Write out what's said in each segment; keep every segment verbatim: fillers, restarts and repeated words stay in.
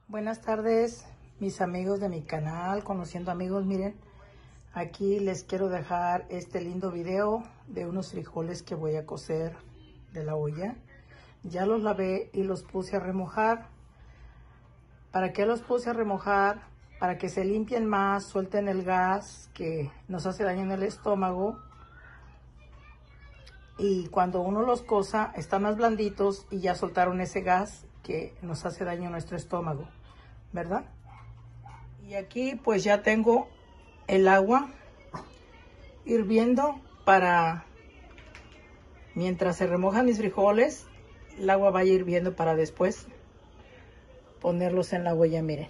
Buenas tardes, mis amigos de mi canal, Conociendo Amigos. Miren, aquí les quiero dejar este lindo video de unos frijoles que voy a cocer de la olla. Ya los lavé y los puse a remojar. ¿Para qué los puse a remojar? Para que se limpien más, suelten el gas que nos hace daño en el estómago. Y cuando uno los cosa, están más blanditos y ya soltaron ese gas que nos hace daño a nuestro estómago, ¿verdad? Y aquí pues ya tengo el agua hirviendo para, mientras se remojan mis frijoles, el agua vaya hirviendo para después ponerlos en la olla. Miren.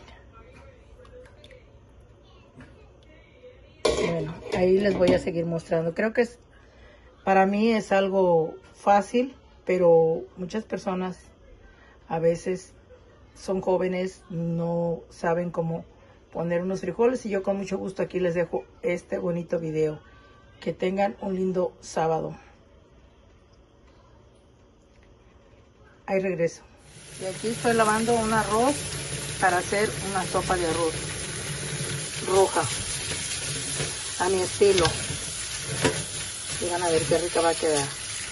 Bueno, ahí les voy a seguir mostrando. Creo que es, para mí es algo fácil, pero muchas personas a veces son jóvenes, no saben cómo poner unos frijoles, y yo con mucho gusto aquí les dejo este bonito video. Que tengan un lindo sábado. Ahí regreso. Y aquí estoy lavando un arroz para hacer una sopa de arroz roja a mi estilo. Miren a ver qué rica va a quedar.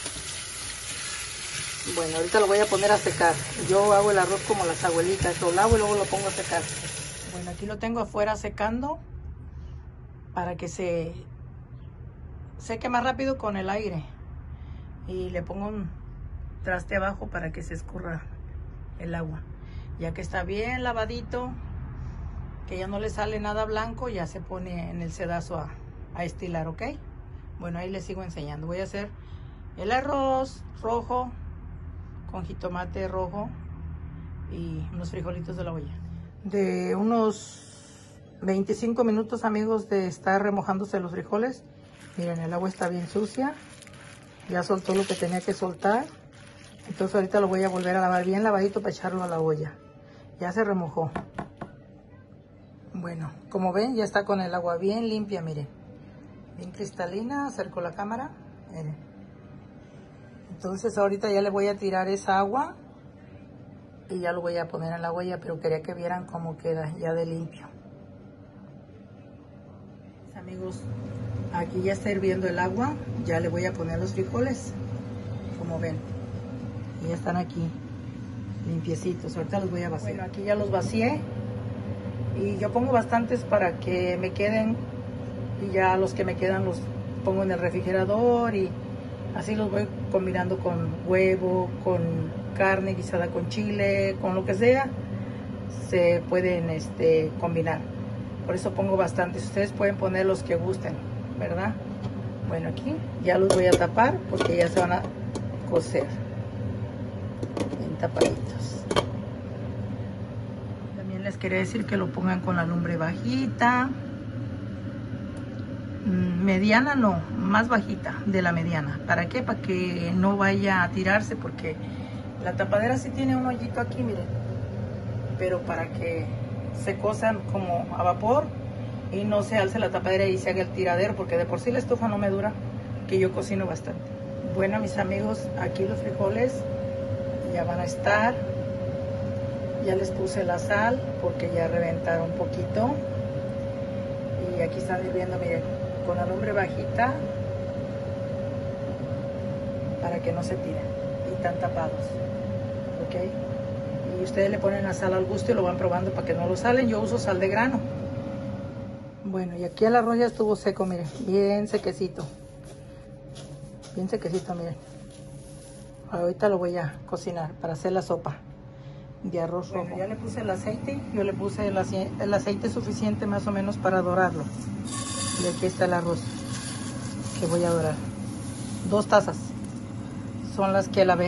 Bueno, ahorita lo voy a poner a secar. Yo hago el arroz como las abuelitas, lo lavo y luego lo pongo a secar. Bueno, aquí lo tengo afuera secando para que se seque más rápido con el aire. Y le pongo un traste abajo para que se escurra el agua. Ya que está bien lavadito, que ya no le sale nada blanco, ya se pone en el sedazo a, a estilar, ¿ok? Bueno, ahí les sigo enseñando. Voy a hacer el arroz rojo con jitomate rojo y unos frijolitos de la olla. De unos veinticinco minutos, amigos, de estar remojándose los frijoles. Miren, el agua está bien sucia. Ya soltó lo que tenía que soltar. Entonces ahorita lo voy a volver a lavar bien lavadito para echarlo a la olla. Ya se remojó. Bueno, como ven, ya está con el agua bien limpia, miren. Bien cristalina. Acerco la cámara. Miren. Entonces ahorita ya le voy a tirar esa agua y ya lo voy a poner en la olla, pero quería que vieran cómo queda ya de limpio. Amigos, aquí ya está hirviendo el agua, ya le voy a poner los frijoles, como ven, y ya están aquí limpiecitos. Ahorita los voy a vaciar. Bueno, aquí ya los vacié y yo pongo bastantes para que me queden, y ya los que me quedan los pongo en el refrigerador y así los voy combinando con huevo, con carne guisada con chile, con lo que sea, se pueden este, combinar. Por eso pongo bastantes. Ustedes pueden poner los que gusten, ¿verdad? Bueno, aquí ya los voy a tapar porque ya se van a cocer bien tapaditos. También les quería decir que lo pongan con la lumbre bajita. Mediana no, más bajita de la mediana. ¿Para qué? Para que no vaya a tirarse, porque la tapadera sí tiene un hoyito aquí, miren. Pero para que se cosan como a vapor y no se alce la tapadera y se haga el tiradero, porque de por sí la estufa no me dura, que yo cocino bastante. Bueno, mis amigos, aquí los frijoles ya van a estar. Ya les puse la sal porque ya reventaron un poquito. Y aquí están hirviendo, miren, con la lumbre bajita para que no se tiren y están tapados, ok. Y ustedes le ponen la sal al gusto y lo van probando para que no lo salen. Yo uso sal de grano. Bueno, y aquí el arroz ya estuvo seco, miren, bien sequecito, bien sequecito, miren. Ahorita lo voy a cocinar para hacer la sopa de arroz rojo. Bueno, ya le puse el aceite. Yo le puse el, ace el aceite suficiente más o menos para dorarlo. Y aquí está el arroz que voy a dorar. Dos tazas son las que lavé.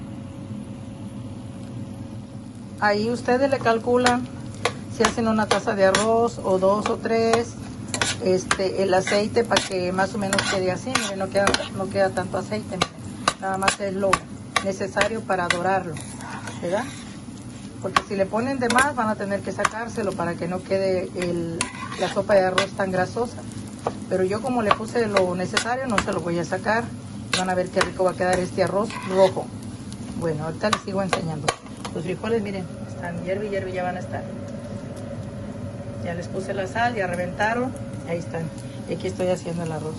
Ahí ustedes le calculan si hacen una taza de arroz o dos o tres. Este, el aceite para que más o menos quede así. Miren, no queda, no queda tanto aceite. Miren. Nada más es lo necesario para dorarlo, ¿verdad? Porque si le ponen de más van a tener que sacárselo para que no quede el, la sopa de arroz tan grasosa. Pero yo como le puse lo necesario no se lo voy a sacar. Van a ver qué rico va a quedar este arroz rojo. Bueno, ahorita les sigo enseñando. Los frijoles, miren, están, hierve y hierve, ya van a estar. Ya les puse la sal, ya reventaron, ahí están. Y aquí estoy haciendo el arroz.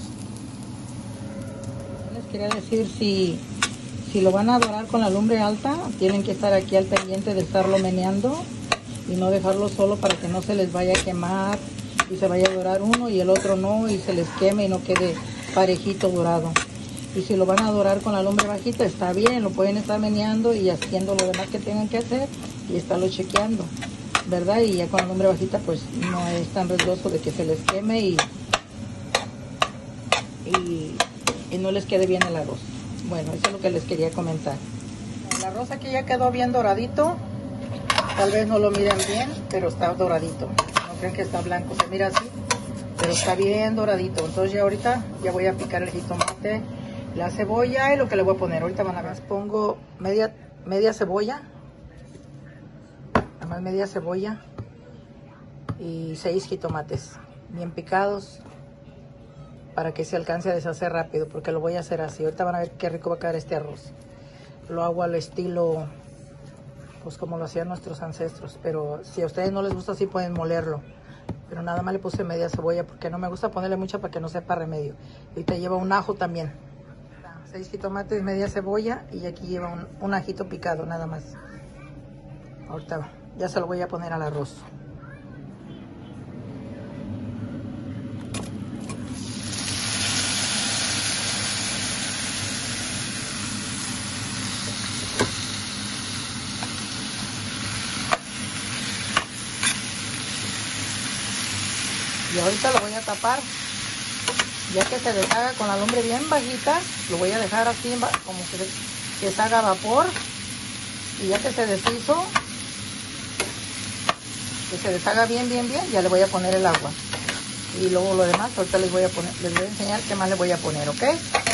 Les quería decir, si, si lo van a dorar con la lumbre alta, tienen que estar aquí al pendiente de estarlo meneando y no dejarlo solo para que no se les vaya a quemar y se vaya a dorar uno y el otro no, y se les queme y no quede parejito dorado. Y si lo van a dorar con la lumbre bajita, está bien, lo pueden estar meneando y haciendo lo demás que tengan que hacer y estarlo chequeando, ¿verdad? Y ya con la lumbre bajita pues no es tan riesgoso de que se les queme y, y, y no les quede bien el arroz. Bueno, eso es lo que les quería comentar. El arroz aquí ya quedó bien doradito. Tal vez no lo miren bien, pero está doradito. No creen que está blanco, se mira así, pero está bien doradito. Entonces ya ahorita ya voy a picar el jitomate, la cebolla y lo que le voy a poner. Ahorita van a ver. Pongo media, media cebolla. Nada más media cebolla. Y seis jitomates bien picados. Para que se alcance a deshacer rápido. Porque lo voy a hacer así. Ahorita van a ver qué rico va a quedar este arroz. Lo hago al estilo, pues como lo hacían nuestros ancestros. Pero si a ustedes no les gusta así, pueden molerlo. Pero nada más le puse media cebolla porque no me gusta ponerle mucha para que no sepa remedio. Ahorita lleva un ajo también. Seis jitomates, media cebolla y aquí lleva un, un ajito picado nada más. Ahorita ya se lo voy a poner al arroz. Y ahorita lo voy a tapar. Ya que se deshaga con la lumbre bien bajita, lo voy a dejar así como que, que se haga vapor. Y ya que se deshizo, que se deshaga bien, bien, bien, ya le voy a poner el agua. Y luego lo demás, ahorita les voy a poner, les voy a enseñar qué más le voy a poner, ¿ok?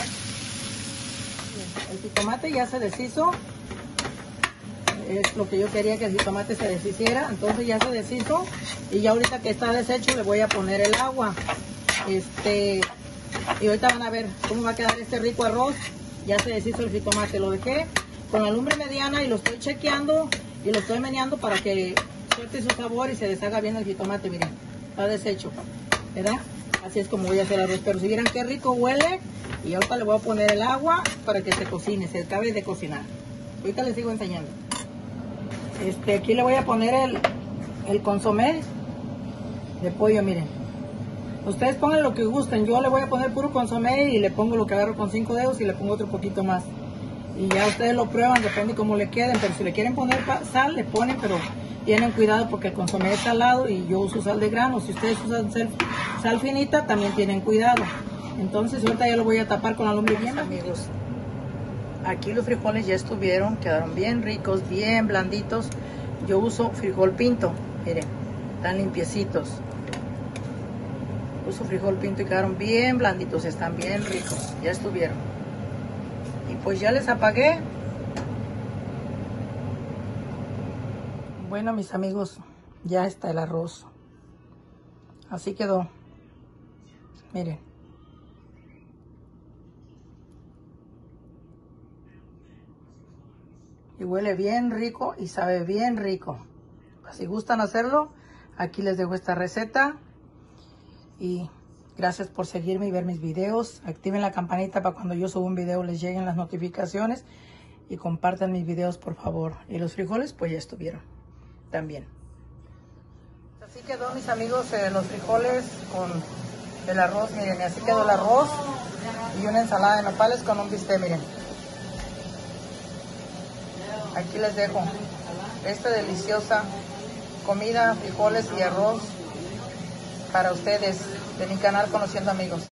El jitomate ya se deshizo. Es lo que yo quería, que el jitomate se deshiciera. Entonces ya se deshizo. Y ya ahorita que está deshecho le voy a poner el agua. Este... Y ahorita van a ver cómo va a quedar este rico arroz. Ya se deshizo el jitomate. Lo dejé con la lumbre mediana y lo estoy chequeando y lo estoy meneando para que suelte su sabor y se deshaga bien el jitomate. Miren, está deshecho, ¿verdad? Así es como voy a hacer el arroz. Pero si vieran qué rico huele. Y ahorita le voy a poner el agua para que se cocine, se acabe de cocinar. Ahorita les sigo enseñando. Este, aquí le voy a poner el, el consomé de pollo, miren. Ustedes pongan lo que gusten. Yo le voy a poner puro consomé y le pongo lo que agarro con cinco dedos y le pongo otro poquito más. Y ya ustedes lo prueban, depende cómo le queden. Pero si le quieren poner sal, le ponen, pero tienen cuidado porque el consomé es salado y yo uso sal de grano. Si ustedes usan sal, sal finita, también tienen cuidado. Entonces ahorita ya lo voy a tapar con la lumbre bien, amigos. Aquí los frijoles ya estuvieron, quedaron bien ricos, bien blanditos. Yo uso frijol pinto, miren, están limpiecitos. Uso frijol pinto y quedaron bien blanditos, están bien ricos, ya estuvieron. Y pues ya les apagué. Bueno, mis amigos, ya está el arroz. Así quedó. Miren. Y huele bien rico y sabe bien rico. Si gustan hacerlo, aquí les dejo esta receta. Y gracias por seguirme y ver mis videos. Activen la campanita para cuando yo subo un video les lleguen las notificaciones. Y compartan mis videos, por favor. Y los frijoles, pues ya estuvieron también. Así quedó, mis amigos, eh, los frijoles con el arroz. Miren, así quedó el arroz. Y una ensalada de nopales con un bistec, miren. Aquí les dejo esta deliciosa comida, frijoles y arroz para ustedes de mi canal Conociendo Amigos.